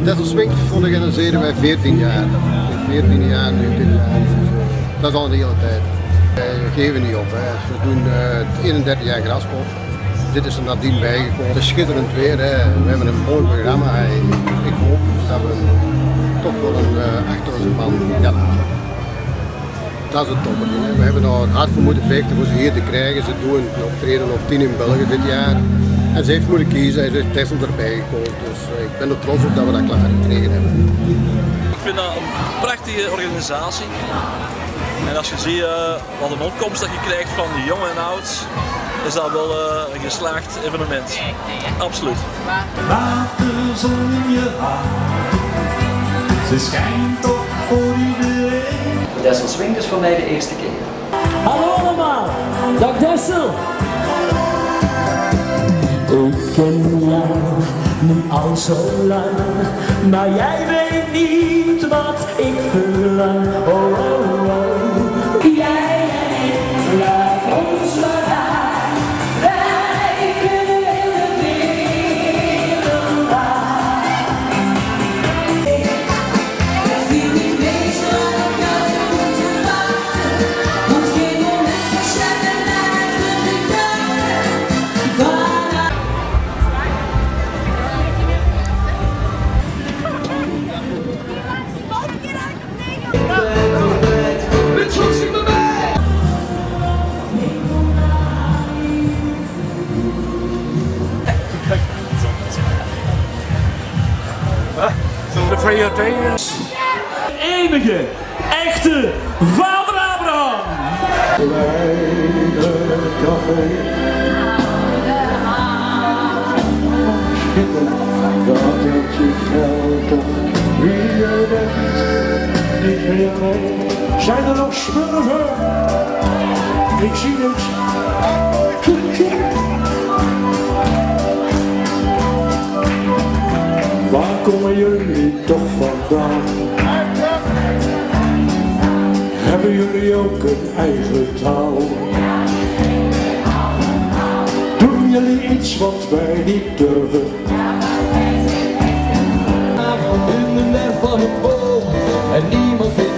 Texel Swing organiseren wij 14 jaar. 14 jaar nu dit jaar. Dat is al een hele tijd. We geven niet op. Hè. We doen 31 jaar graspop. Dit is er nadien bijgekomen. Het is schitterend weer. Hè. We hebben een mooi programma. Ik hoop dat we toch wel een 8000 man gaan halen. Dat is het topper. We hebben nog hard voor moeten vechten voor ze hier te krijgen. Ze doen een optreden of 10 in België dit jaar. En ze heeft moeten kiezen en ze heeft Texel erbij gekomen. Dus ik ben er trots op dat we dat klaar gekregen hebben. Ik vind dat een prachtige organisatie. En als je ziet wat een opkomst dat je krijgt van de jong en oud, is dat wel een geslaagd evenement. Absoluut. Laat de zon in je haar, ze schijnt toch voor iedereen. Texel Swing is voor mij de eerste keer. Hallo allemaal, dag Texel. Ik ken jou nu al zo lang, maar jij weet niet wat ik verlang. Oh, oh, oh. Jij en ik, laat ons maar gaan. Wij kunnen de wereld aan. Ik wil niet weten wat op jou te moeten wachten, want geen moment verschijnen uit de gedachten. Enige, echte Vader Abraham. Dat het je geld toch wie je bent, niet meer mee. Zijn er nog smurfen? Ik zie niks. Waar komen jullie toch vandaan? Hebben jullie ook een eigen taal? Doen jullie iets wat wij niet durven? In de ner van een boom en niemand